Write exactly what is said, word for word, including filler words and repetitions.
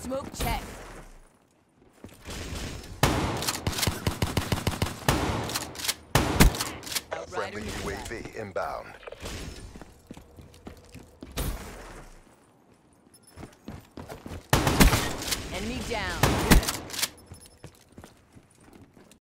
Smoke check. Friendly U A V inbound. Enemy down.